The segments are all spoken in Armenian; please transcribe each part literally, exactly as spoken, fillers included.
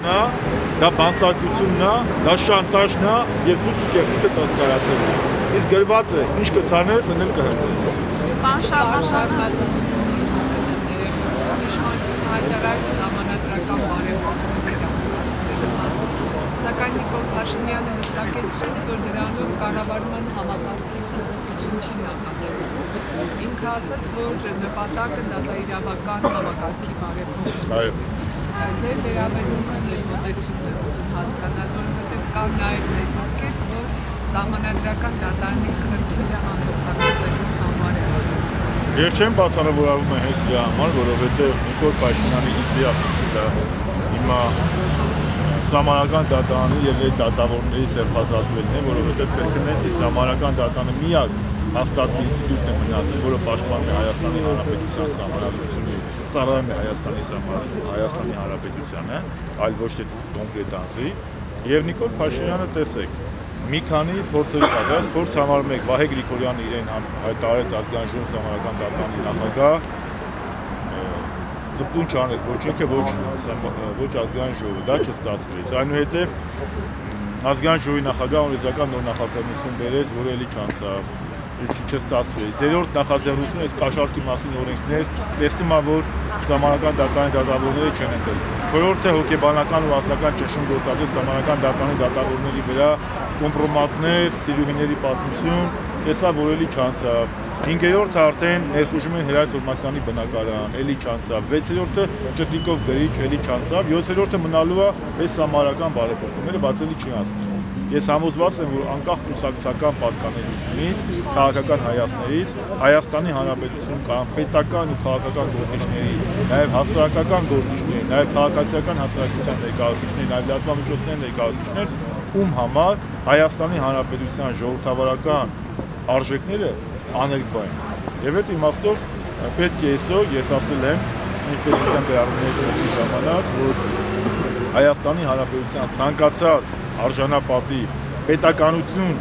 է, դա բանսարկությունն է, դա շանտաժն է եւ սուտ կերտը տարածել է։ Իսկ գրված է, ինչ կցանես, ընդ կհնձես։ Պարոն Շարմազան, իշխանությունը հայտարարել սահմանադրական բարեփոխումներ անցկացնելու մասին, սակայն Նիկոլ Փաշինյանը հստակեցրեց, որ դրանով կառավարման համակարգի փոփոխություն չի նախատեսվում։ Ինքը ասաց, որ նպատակը դատաիրավական համակարգի բարեփոխումն է։ Ձեր վերաբերմունքը, ձեր մոտեցումն է ուզում հասկանալ, որովհետև կա նաև տեսակետ, որ սահմանադրական դատարանի խնդիրը համոցակցելու համար է։ Ես չեմ բացառավորվում հենց դրա համար, որովհետև Նիկոլ Փաշինյանի իդեա հիմա սահմանադրական դատարանի եւ այդ դատավորների ձերբազատվելն է, որովհետև պետք է նենց սահմանադրական դատարանը միակ հաստատի ինստիտուտն է մնացել, որը պաշտպանում է Հայաստանի Հանրապետության սահմանադրությունը, ծառայում է Հայաստանի Հայաստանի Հանրապետությանը, այլ ոչ թե կոնկրետ անձի։ Եվ Նիկոլ Փաշինյանը տեսեք, մի քանի փորձերի պատրաստ, փորձ համար մեկ Վահե Գրիգորյանը իրեն հայտարարեց ազգային ժողովի սահմանադրական դատարանի նախագահ, զտուն չանեց, ոչ ինքը ոչ ոչ ազգային ժողովը, դա չստացվեց։ Այնուհետև ազգային ժողովի նախագահը օրենսդրական նոր նախաձեռնություն բերեց, որը էլի չանցավ, չստացվեց։ Երրորդ նախաձեռնությունը այս կաշառքի մասին օրենքներ, տեսնում է, որ սահմանադրական դատարանի դատավորները չեն ընտրել։ Չորրորդը հոգեբանական ու ազգական ճնշում գործադրեց սահմանադրական դատարանի դատավորների վրա, կոմպրոմատներ, սիրուհիների պատմություն, տեսա, որ էլի չանցավ։ Հինգերորդը արդեն ներխուժում են Հրայր Թովմասյանի բնակարան, էլի չանցավ։ Վեցերորդը Ճտիկով գրիչ, էլի չանցավ։ Յոթերորդը մնալու է այս սահմանադրական բարեփոխումները, բայց էլի չի անցնում։ Ես համոզված եմ, որ անկախ կուսակցական պատկանելությունից, քաղաքական հայացքներից, Հայաստանի Հանրապետությունում կան պետական ու քաղաքական գործիչների, նաև հասարակական գործիչների, նաև քաղաքացիական հասարակության ներկայացուցիչներ, նաև լրատվամիջոցների ներկայացուցիչներ, ում համար Հայաստանի Հանրապետության ժողովրդավարական արժեքները աներկբա են։ Եվ այդ իմաստով պետք է այսօր ես ասել եմ ինֆերենցիան վերաբերյալ ժամանակ, որ Հայաստանի Հանրապետության ցանկացած արժանապատիվ, պետականություն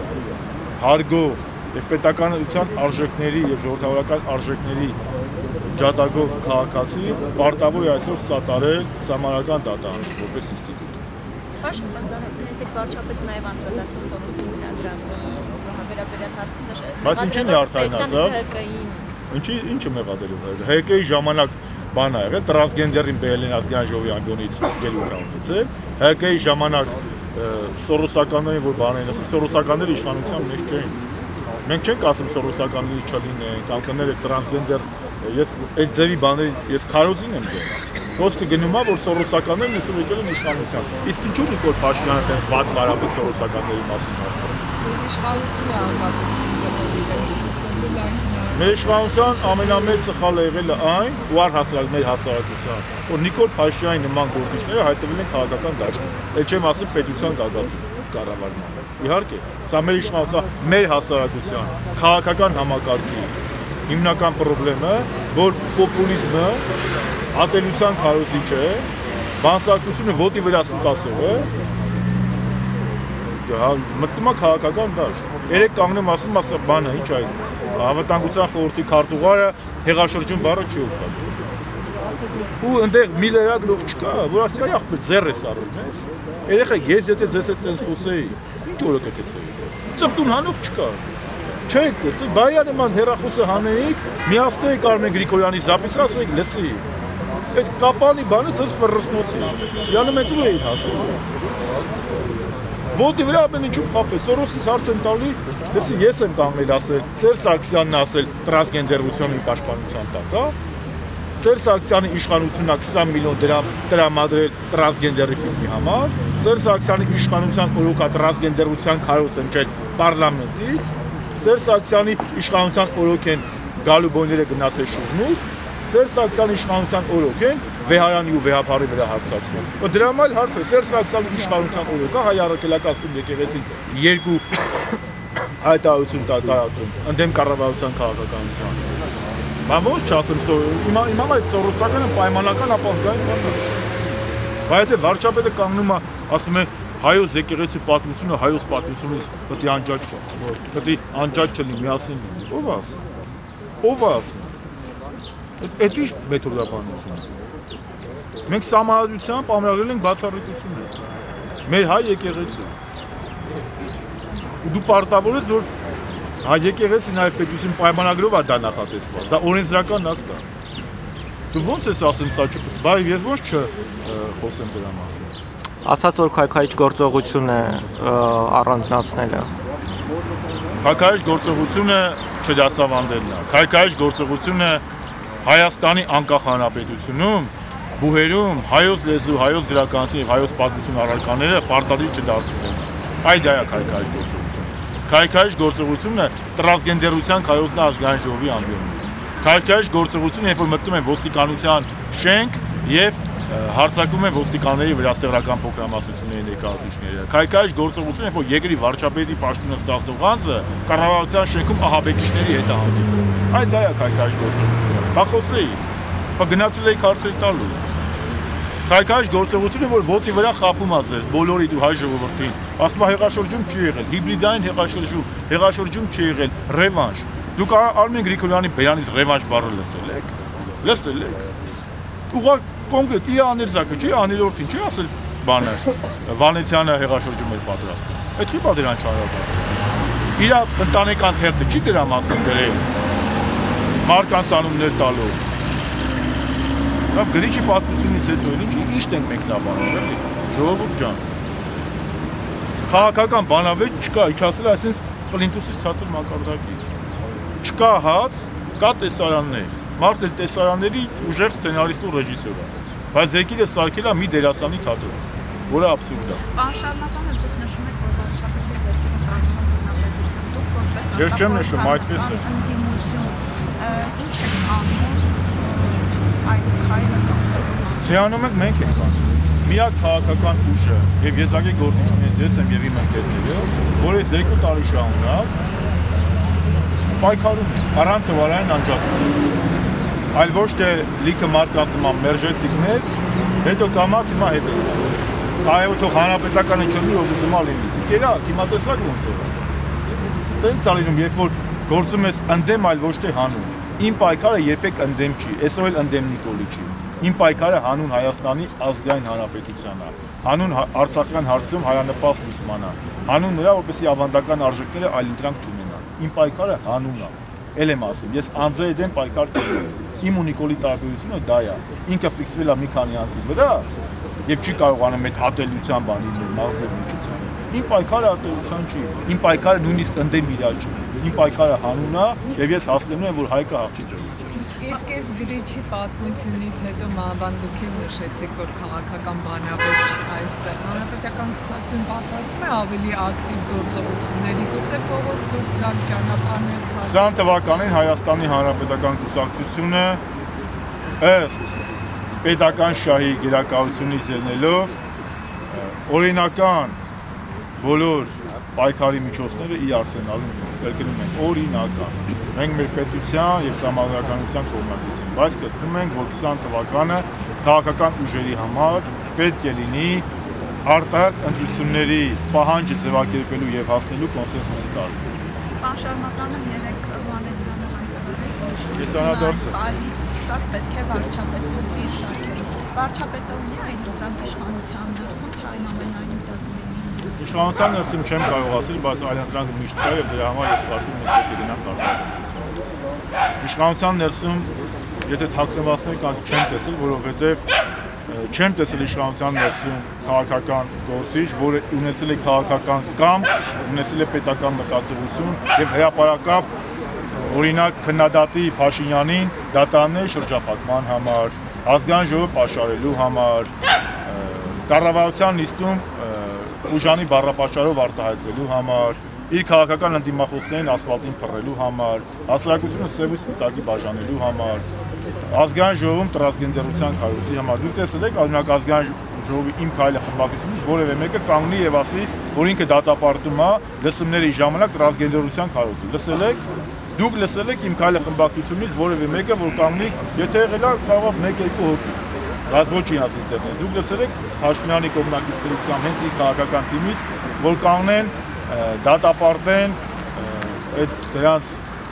հարգող եւ պետականության արժեքների եւ ժողովրդավարական արժեքների ջատագով քաղաքացի պարտավոր է այսօր սատարել սահմանադրական դատարանը որպես ինստիտուտ։ Պաշտպանությունից եք վարչապետը նաև անդրադարձել Սորոսի հիմնադրամի վերաբերյալ հարցին։ Բայց ինչի՞ն է արդարացավ։ Ինչի ինչը մեղադրում է։ Հ Կ-ի ժամանակ բան ա եղել, տրանսգենդերին Բերլին ազգային ժողովի անգոնից ելույթ ունեցել։ Հ Կ-ի ժամանակ սորոսականներին որ բաներ ասում, սորոսականները իշխանության մեջ չէին։ Մենք չենք ասում սորոսականների չլինեն, կամ կները տրանսգենդեր, ես այդ ձևի բաների ես քարոզին եմ դեմ։ Խոսքը գնում է, որ սորոսականներն այսօր եկել են իշխանության։ Իսկ ինչու Նիկոլ Փաշինյանը այդպես վատ կարապետ սորոսականների մասին հարցը։ Ձեր իշխանությունը ազատություն տվել։ Մեր իշխանության ամենամեծ սխալը եղել է այն, ու առհասարակ մեր հասարակության, որ Նիկոլ Փաշինյանի նման գործիչները հայտնվել են քաղաքական դաշտում։ Այդ չեմ ասում պետության կառավարման։ Իհարկե, սա մեր իշխանության, մեր հասարակության քաղաքական համակարգի հիմնական խնդիրը, որ պոպուլիզմը ատելության քարոզիչ է, բանսարկությունը ոտի վրա սուտասով է, մտնում է քաղաքական դաշտ։ Երեք կանգնում ասում, ասա բանը ինչ այդ Անվտանգության խորհրդի քարտուղարը հեղաշրջում բառը չի օգտագործում։ Ու այնտեղ մի լրակ լող չկա, որ ասի այ ախպետ ձեռ ես առել ես։ Երեխեք, ես եթե ձեզ հետ տենց խոսեի, ինչ օրը կտեսեի։ Ծպտուն հանող չկա։ Չեք տեսել, բայա նման հեռախոսը հանեիք, միացնեիք Արմեն Գրիգորյանի զապիսը, ասեիք լսի։ Այդ կապանի բանը ցած ֆռռսնոցի։ Յանը մետրո էի հասել։ Ոտի վրա ամեն ինչու խապե, Սորոսից հարց են տալի, լսի, ես եմ կանգնել ասել, Սերժ Սարգսյանն ասել տրանսգենդերության պաշտպանության տակ, հա։ Սերժ Սարգսյանի իշխանությունն է քսան միլիոն դրամ տրամադրել տրանսգենդերի ֆիլմի համար, Սերժ Սարգսյանի իշխանության օրոքա տրանսգենդերության քարոզ են ջել պարլամենտից, Սերժ Սարգսյանի իշխանության օրոք են գալու բոյները գնացել շուռնուց, Սերժ Սարգսյանի իշխանության օրոք են Վեհարյանի ու Վեհափարի վրա հարձակվում։ Դրա համար հարցը Սերժ Սարգսյանի իշխանության օրոք հայ առաքելական եկեղեցին երկու հայտարարություն տարածում ընդդեմ կառավարության քաղաքականության։ Բան ոչ չասեմ, հիմա հիմա այդ սորոսականը պայմանական ապազգային բան է։ Բայց եթե վարչապետը կանգնում է, ասում է հայոց եկեղեցի պատմությունը հայոց պատմությունից պետք է անջատ չէ, պետք է անջատ չլինի, միասին լինի։ Ո՞վ է ասում։ Ո՞վ է ասում։ Այդ ինչ մեթոդաբանություն է։ Մենք սահմանադրությամբ ամրագրել ենք բացառիկություններ։ Մեր հայ եկեղեցին։ Ու դու պարտավոր ես, որ հայ եկեղեցին նաև պետություն պայմանագրով է դա նախատեսված։ Դա օրենսդրական ակտ է։ Դու ո՞նց ես ասում սա չէ, բայց ես ո՞նց չխոսեմ դրա մասին։ Ասաց որ քայքայիչ գործողություն է առանձնացնելը։ Քայքայիչ գործողությունը չդասավանդելն է։ Քայքայիչ գործողությունը Հայաստանի անկախ հանրապետությունում, բուհերում հայոց լեզու, հայոց գրականություն եւ հայոց պատմություն առարկաները պարտադիր չդարձնելն է։ Այդ դա է քայքայիչ գործողությունը։ Քայքայիչ գործողությունը տրանսգենդերության կայոցն ազգային ժողովի ամբիոնից։ Քայքայիչ գործողությունը, երբ որ մտնում են ոստիկանության շենք եւ հարձակում են ոստիկանների վրա սեռական փոքրամասնությունների ներկայացուցիչները։ Քայքայիչ գործողությունը, երբ որ երկրի վարչապետի պաշտոնը ստացող անձը կառավարության շենքում ահաբեկիչների հետ է հանդիպում։ Այդ դա է քայքայիչ գործողությունը։ Բա խոսեի, բա գնացել էի քարցեր տալու։ Քայքայիչ գործողությունը, որ ոտի վրա խափում է ձեզ, բոլորիդ ու հայ ժողովրդին։ Ասում է հեղաշրջում չի եղել, հիբրիդային հեղաշրջում, հեղաշրջում չի եղել, ռևանշ։ Դուք Արմեն Գրիգորյանի բերանից ռևանշ բառը լսել եք։ Լսել եք։ Ուղղակի կոնկրետ իր անելզակը չի, անելորդին չի ասել բանը, Վանեցյանը հեղաշրջում էր պատրաստում։ Այդ չի պատերան չարաբաց։ Իր ընտանեկան թերթը չի դրա մասին գրել, մարկանց անուններ տալով։ Լավ գրիչի պատմությունից հետո ինչի իշտ ենք մենք նաբանում, էլի, ժողովուրդ ջան։ Քաղաքական բանավեճ չկա, իջացել այսպես պլինտուսից ցածր մակարդակի։ Չկա հաց, կա տեսարաններ։ Մարդը տեսարանների ուժեղ սցենարիստ ու ռեժիսոր է, բայց եկել է սարքել է մի դերասանի թատրոն, որը աբսուրդ է։ Պարոն Շարմազանը դուք նշում եք, որ վարչապետի վերջին կարգավորման դուք որպես Ես չեմ նշում, այդպես է։ Ընդդիմություն, ինչ եք անում այդ քայլը կանխելու։ Թե անում ենք մենք ենք անում։ Միակ քաղաքական ուժը եւ եզակի գործիչներից ես եմ եւ իմ ընկերները, որ այս երկու տարի շարունակ պայքարում են առանց վարային անջատում։ Այլ ոչ թե լիքը մարդկանց նման մերժեցիք մեզ, հետո կամաց հիմա հետ եք։ Այո, թող հանրապետականը չլինի, որ ուսումա լինի։ Կերակ, հիմա տեսակ ոնց է։ Տենց է լինում, երբ որ գործում ես ընդդեմ, այլ ոչ թե հանուն։ Իմ պայքարը երբեք ընդդեմ չի, այսօր էլ ընդդեմ Նիկոլի չի։ Իմ պայքարը հանուն Հայաստանի ազգային հանրապետությանն է, հանուն Արցախյան հարցում հայանպաստ ուսման է, հանուն նրա, որպեսզի ավանդական արժեքները այլընտրանք չունենան։ Իմ պայքարը հանուն է։ Էլ եմ ասում, ես անձերի դեմ պայքար կրում։ Իմ ու Նիկոլի տարբերությունը դա է։ Ինքը ֆիքսվել է մի քանի անձի վրա եւ չի կարողանում այդ ատելության բանի լինել, մաղձեր միջության։ Իմ պայքարը ատելության չի։ Իմ պայքարը նույնիսկ ընդդեմ իրար չի։ Իմ պայքարը հանուն է եւ ես հասկանում եմ, որ Հայկը հաղթի ջրի։ Իսկ այս գրիչի պատմությունից հետո մանավանդ դուք էլ նշեցիք, որ քաղաքական բանավեճ չկա այստեղ։ Հանրապետական կուսակցություն պատրաստվում է ավելի ակտիվ գործողությունների, գուցե փողոց դուրս գալ ճանապարհներ փակ։ Քսան թվականին Հայաստանի Հանրապետական կուսակցությունը ըստ պետական շահի գերակայությունից ելնելով օրինական բոլոր պայքարի միջոցները ի արսենալում կրկնում ենք օրինական։ Մենք մեր պետության եւ համագործակցության կողմնակից ենք, բայց գտնում ենք, որ քսան թվականը քաղաքական ուժերի համար պետք է լինի արտահերթ ընտրությունների պահանջը ձևակերպելու եւ հասնելու կոնսենսուսի տակ։ Պարոն Շարմազանը երեք Վանեցյանը հայտարարեց, որ Ես անադարձ եմ։ Արից սկսած պետք է վարչապետ գործի իր շարքերում։ Վարչապետը ունի այդ դրանք իշխանության ներսում, թե այնուամենայնիվ դա լինի։ Իշխանության ներսում չեմ կարող ասել, բայց այլընտրանք միշտ կա եւ դրա համար ես կարծում եմ, որ գնանք կարգավորություն։ Իշխանության ներսում եթե թաքնվածներ կան չեմ տեսել, որովհետեւ չեմ տեսել իշխանության ներսում քաղաքական գործիչ, որը ունեցել է քաղաքական կամք, ունեցել է պետական մտածողություն եւ հրապարակավ օրինակ քննադատի Փաշինյանին դատարանների շրջափակման համար, ազգային ժողովը պաշարելու համար, կառավարության նիստում ուժանի բառապաշարով արտահայտվելու համար, իր քաղաքական ընդդիմախոսներին ասֆալտին փռելու համար, հասարակությունը սև ու սպիտակի բաժանելու համար, ազգային ժողովում տրանսգենդերության կայացի համար։ Դուք տեսել եք, օրինակ ազգային ժողովի իմ քայլը խմբակցությունից որևէ մեկը կանգնի եւ ասի, որ ինքը դատապարտում է լսումների ժամանակ տրանսգենդերության կայացի։ Լսել եք։ Դուք լսել եք իմ քայլը խմբակցությունից որևէ մեկը, որ կանգնի, եթե եղել է կարող է մեկ-երկու հոգի։ Բայց ոչ ինձ հետ։ Դուք լսել եք Փաշինյանի կողմնակիցներից կամ հենց իր քաղաքական թիմից, որ կանգնեն, դատապարտեն այդ դրանց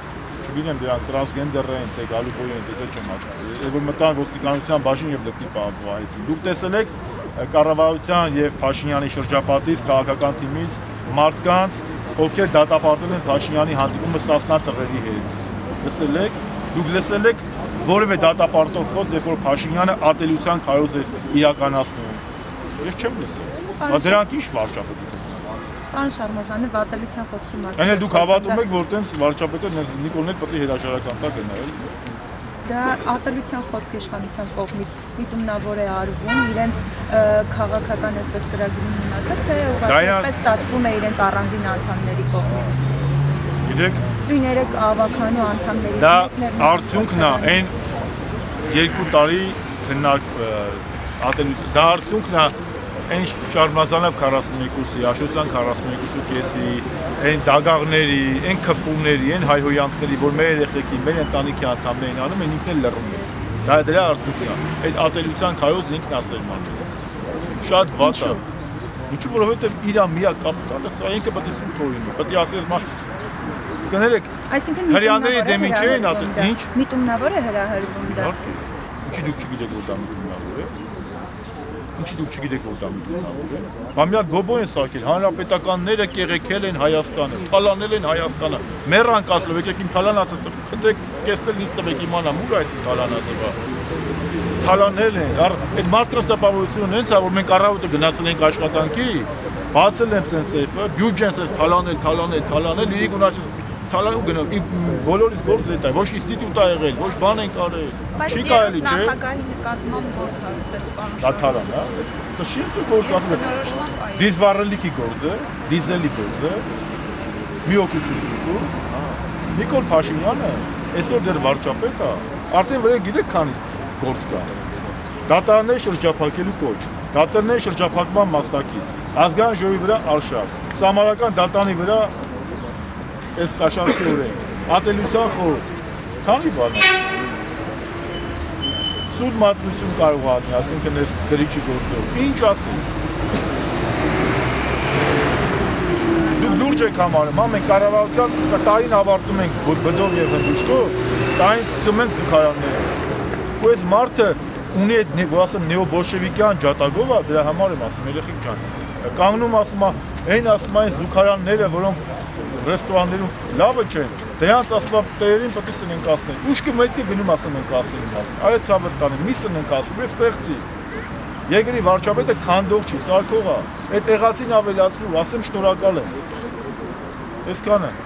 չգիտեմ դրանք տրանսգենդեր են, թե գալուբոյ են, դե չեմ ասում։ Եվ մտան ոստիկանության բաժին եւ դեպի պահպանեցին։ Դուք տեսել եք կառավարության եւ Փաշինյանի շրջապատից քաղաքական թիմից մարդկանց, ովքեր դատապարտել են Փաշինյանի հանդիպումը Սասնա ծռերի հետ։ Լսել եք, դուք լսել եք որևէ դատապարտող խոսք, երբ որ Փաշինյանը ատելության քայլոց է իրականացնում։ Ես չեմ լսել։ Դրանք ինչ վարչապետ է։ Պարոն Շարմազյանը վատելության խոսքի մասին։ Այնել դուք հավատում եք, որ տենց վարչապետը Նիկոլն էլ պետք է հրաժարական տա գնալ։ Դա ատելության խոսք իշխանության կողմից միտումնավոր է արվում, իրենց քաղաքական այսպես ծրագրի մասը, թե ուղղակի ստացվում է իրենց առանձին անդամների կողմից։ Գիտեք, նույն երեք ավականու անդամներից դա արդյունքն է այն երկու տարի քննարկ ատելություն, դա արդյունքն է այն Շարմազանով քառասունյոթի, Աշոտյան քառասունյոթի կեսի, այն դագաղների, այն քֆումների, այն հայհոյանցների, որ մեր երեխեքին, մեր ընտանիքի անդամներին անում են, ինքն էլ լռում է։ Դա դրա արդյունքն է։ Այդ ատելության քայլոց ինքն ասել մարդը։ Շատ վատ է։ Ինչու՞ որովհետև իր միակ կապիտալը սա ինքը պետք է սուտորին։ Պետք է ասես մա կներեք։ Այսինքն հրյաների դեմ ինչ են ատել։ Ինչ։ Միտումնավոր է հրահրվում դա։ Ինչի դուք չգիտեք որ դա միտումնավոր է։ Ինչի դուք չգիտեք որ դա միտումնավոր է։ Բամյա գոբո են սարքել, հանրապետականները կեղեքել են Հայաստանը, թալանել են Հայաստանը։ Մեռան կասել, եկեք իմ թալանացը խտեք, կեսնել ինձ տվեք իմանամ ուր այդ թալանացը բա։ Թալանել են, այդ մարդկանց տպավորությունը հենց է որ մենք առավոտը գնացել ենք աշխատանքի, բացել եմ սենց սեյֆը, բյուջեն սենց թալանել, թալանել, թալանել, իրիկ ունասես թալան ու գնալ, բոլորիս գործ դետայ, ոչ ինստիտուտ ա եղել, ոչ բան են կարել, չի կարելի, չէ։ Նախագահի նկատմամբ գործածվեց պարոն Դա թալան է, դա շինցը գործածվեց, դիզվառելիքի գործը, դիզելի գործը, մի օգուտություն դուր, Նիկոլ Փաշինյանը, այսօր դեռ վարչապետ է, արդեն վրա գիտեք քանի գործ կա, դատարաններ շրջափակելու կոչ, դատարաններ շրջափակման մասնակից, ազգային ժողովի վրա արշավ, Սամարական դատարանի վրա այս կաշառքի օրեն, ատելության խոսք, քանի բան է։ Սուտ մատնություն կարող անի, ասինքն այս գրիչի գործով, ինչ ասես։ Դուք լուրջ եք համարում, հա մենք կառավարության տարին ավարտում ենք բդով եւ հնդուշկով, տարին սկսում ենք զուգարանները։ Ու այս մարդը ունի այդ որ ասեմ նեոբոլշևիկյան ջատագով է, դրա համար եմ ասում երեխեք ջան։ Կանգնում ասում է, այն ասում այն զուգարանները, որոնք ռեստորաններում լավը չեն, դրանց ասվածատերերին պետք է սնենք ասնել։ Ուշքը մեկը գնում ասում ենք ասել ասում։ Այո ցավը տանը, մի սնենք ասում, ես ստեղծի։ Եգրի վարչապետը քանդող չի, սարքող է։ Այդ եղածին ավելացրու, ասեմ շնորհակալ եմ։ Այսքանը։